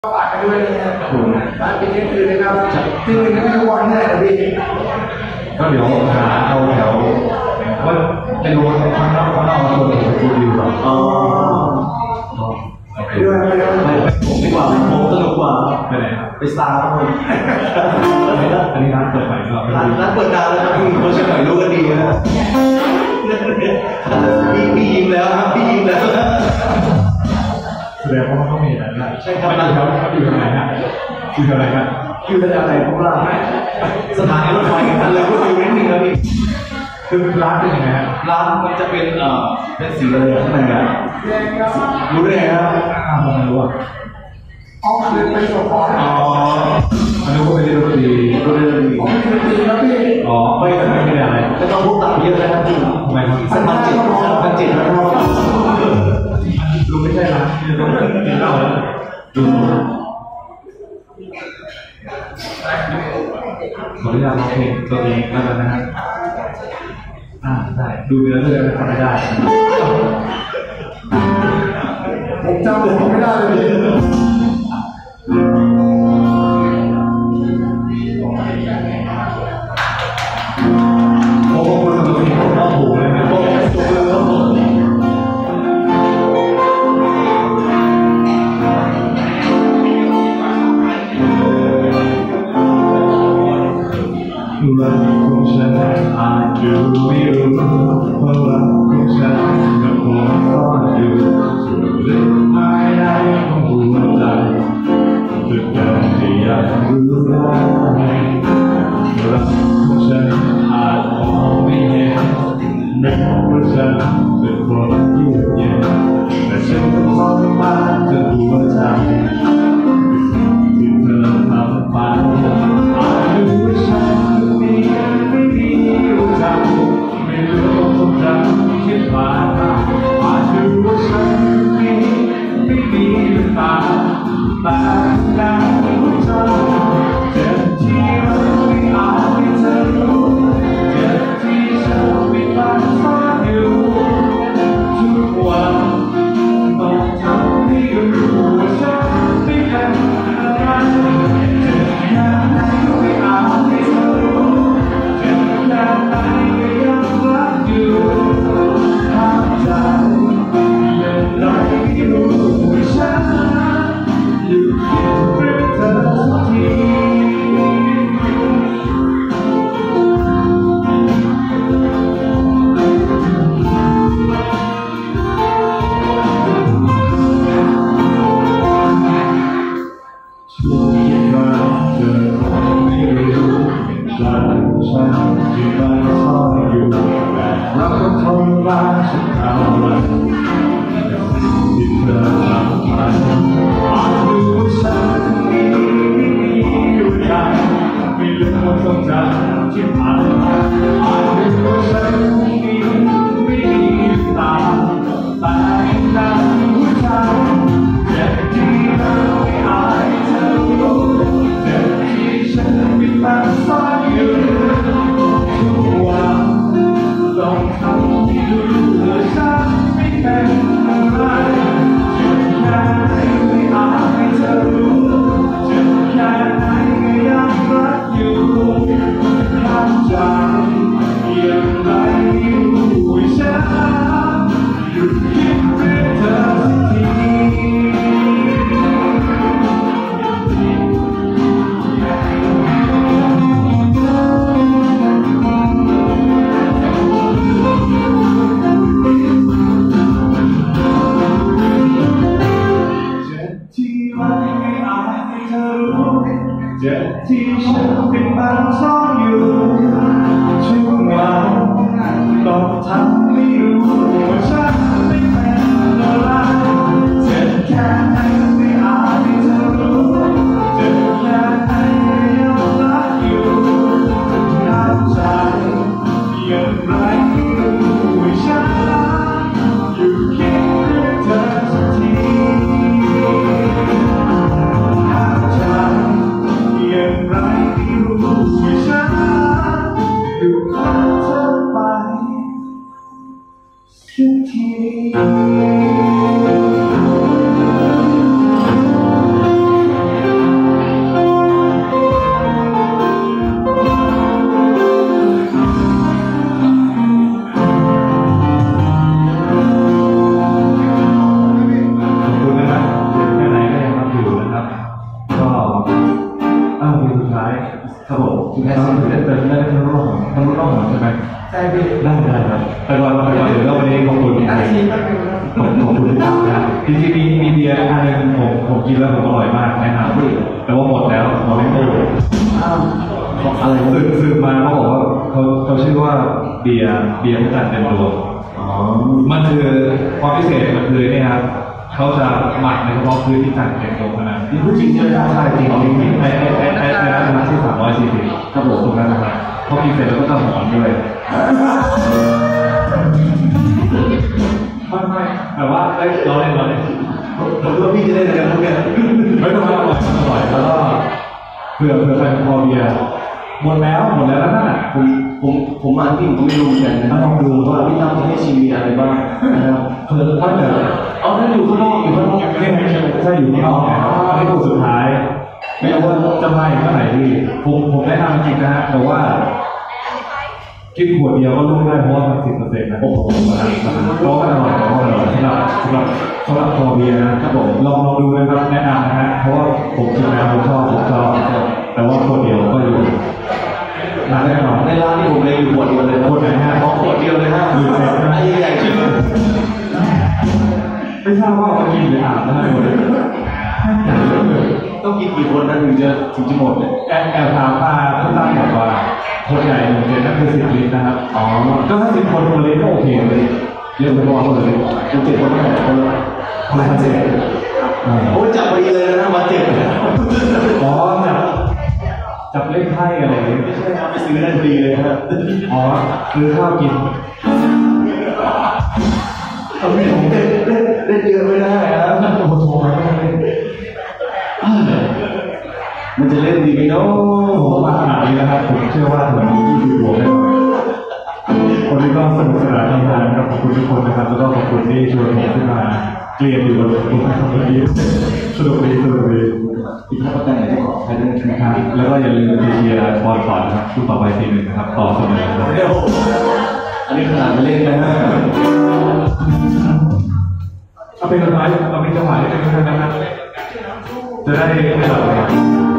ฝากกันด้วยนะครับร้านเป็นที่คืนนะครับที่หนึ่งก็ไม่รู้วันไหนนะพี่ก็เดี๋ยวหาเอาแถวว่าเป็นโรงข้างนอกตัวเองดูดีกว่าอ๋อไปด้วยผมดีกว่าผมสนุกกว่าไปไหนครับไปซาวอันนี้ร้านเปิดใหม่ก็ร้านเปิดนานแล้วครับพี่คนเชียงใหม่รู้กันดีนะพี่ยิ้มแล้วครับพี่ยิ้มแล้วแสดงว่าเขามีอะไรใช่ครับเขาอยู่ที่ไหนฮะอยู่ที่ไหนครับอยู่ที่ไหนผมล่ะสถานีรถไฟกันเลยพูดอยู่นิดนึงนะพี่คือร้านเป็นยังไงฮะร้านมันจะเป็นสีอะไรข้างในกันรู้ได้ไงครับผมไม่รู้อ่ะอ๋อคือเป็นส่วนของอันนี้ก็เป็นดนตรีครับพี่อ๋อไม่แต่ไม่ได้อะไรไม่ต้องพูดต่างเยอะนะครับพี่ทำไมครับ 1,700นะครับดูไม่ใช่ร้านที่ต้องกินเหล้าแล้วดูขออนุญาตร้องเพลงตัวเองแล้วกันนะฮะได้ดูเนื้อเรื่องทำไม่ได้ผมจำผมไม่ได้เลยโอ้โหคนตัวนี้ผมต้องหูเลยนะโอ้โหตัวเลยครับผมรักของฉันอาจอยู่ไม่รู้เพราะรักของฉันกับผมซ่อนอยู่ส่วนลึกภายในของหัวใจจุดเดิมที่อยากรู้ว่ารักของฉันอาจมองไม่เห็นนึกว่าฉันเป็นคนเยือกเย็นแต่ฉันก็ทรมานจนหัวใจที่เธอทำไปอาจรู้ว่าฉันไม่รู้จักไม่รู้ต้องจำที่ผ่านมาอาจรู้ว่าฉันไม่มีตาแต่การรู้จักเจ็บที่เราไม่อาจให้เธอรู้เจ็บที่ฉันไม่ตั้งซ่อนอยู่ทุกวันต้องทำให้รู้ว่าฉันไม่เป็นอะไรเจ็บแค่ไหนไม่อาจให้เธอรู้เจ็บแค่ไหนก็ยังรักอยู่ทางใจยังไงไม่รู้ว่าฉันอยู่เคียงเพื่อเธอสักทีช่วยมาเธอไม่รู้ฉันที่มันซ่อนอยู่แต่เราก็ทนมาฉันเอาไว้ที่เธอทำไปอาจรู้ว่าฉันไม่มีอยู่ใจไม่ลืมความทรงจำที่ผ่านมาอาจรู้ว่าฉันไม่มีตาแต่การรู้จักเจ็บที่เราไม่อาจเธอรู้เจ็บที่ฉันไม่ตั้งซ่อนอยู่ทุกวันต้องทำให้รู้ว่าฉันไม่เป็นอะไรเจ็บแค่ไหนไม่อาจให้เธอรู้เจ็บแค่ไหนก็ยังรักอยู่ข้างใจยังไงไม่รู้ว่าฉันหยุดคิดเรื่องเธอสักทีเจ็บที่ฉันเป็นบางซ่อนอยู่ทุกวันต้องทำให้รู้ว่าฉันไม่เป็นอะไรเจ็บแค่ไหนไม่อาจให้เธอรู้เจ็บแค่ไหนก็ยังรักอยู่ข้างใจอย่างไรไม่รู้ว่าฉันอยู่คิดเรื่องเธอสักทีข้างใจอย่างไรไม่รู้ว่าฉันอยู่ข้างเธอไปสักทีคุณแค่ต้องได้ทั้งรอบใช่ไหมใช่พี่ได้ครับแต่ก่อนเดี๋ยววันนี้ขอบคุณนาทีแป๊บนึงขอบคุณที่ทำนะจริงๆมีเบียร์อันนึงผมกินแล้วผมอร่อยมากแนะนำแต่ว่าหมดแล้วไม่ได้อะไรซื้อมาเขาบอกว่าเขาชื่อว่าเบียร์พระจันทร์เต็มดวงมันคือความพิเศษมันคือเนี่ยครับเขาจะหมักในเฉพาะพื้นที่จันทร์เต็มดวงนะนี่พูดจริงใช่ไหมครับใช่จริงไอ้ร้านที่340ครับผมตรงนั้นนะครับพอกินเสร็จแล้วก็จะหอมด้วยไม่แต่ว่าเราเล่นผมว่าพี่จะได้อะไรกันพวกเนี้ยไม่ต้องอร่อยแล้วก็เผื่อใครพอเบียร์หมดแล้วแล้วนั่นแหละผมมาที่ผมไม่รู้เหมือนกันนะลองดูว่าพี่ตั้มจะให้ชิมมีอะไรบ้างนะครับเผื่อถ้าเกิดเอาถ้าอยู่ข้างนอกเนี่ยใช่อยู่ข้างนอกเนี่ยอันนี้ตัวสุดท้ายไม่รู้ว่าจะมาอีกเมื่อไหร่ดีผมได้ทำจริงนะฮะแต่ว่ากินขวดเดียวก็รู้ได้เพราะว่ามัน10%นะโอ้โหเพราะว่าอร่อยสำหรับคอเบียร์นะครับผมลองดูนะครับแนะนำนะฮะเพราะว่าผมกินแล้วผมชอบแต่ว่าขวดเดียวก็อยู่ร้านแน่นอนในร้านที่ผมเลยอยู่ขวดเดียวเลยขวดไหนฮะขวดเดียวเลยฮะอยู่เซ็ตไอ้ใหญ่จริงไม่ทราบว่าจะกินหรืออาบได้หมดต้องกินกี่คนนั้นถึงจะหมดเลยแอบถามมาผู้ตั้งบอกว่าคนใหญ่1 เซนนั่นคือ10 ลิตรนะครับก็ถ้า10 คนคนเล็กก็โอเคเลยเยอะไปพอเลย 7 คนได้คนละ7โอ้ยจับพอดีเลยนะมา7 อ๋อจับเล่นไพ่อะไรไม่ใช่ครับไปซื้อได้พอดีเลยครับอ๋อซื้อข้าวกินทำให้ผมเล่นเยอะไม่ได้ครับโทรมาไม่ได้มันจะเล่นดีไหมเนาะผมมาขนาดนี้นะครับผมเชื่อว่าถึง20 บวกแน่นอนวันนี้ก็สนุกสนานที่งานกับขอบคุณทุกคนนะครับแล้วก็ขอบคุณที่ชวนผมขึ้นมาเกลียดอยู่บนวันนี้สนุกดีอีกท่าประกันไหนขอใครได้นะครับแล้วก็อย่าลืมเชียร์บอลก่อนนะครับคู่ต่อไปทีหนึ่งนะครับต่อเสมออันนี้ขนาดไม่เล่นนะฮะเอาเป็นจังหวะได้เป็นนะครับจะได้ไม่หลับเลย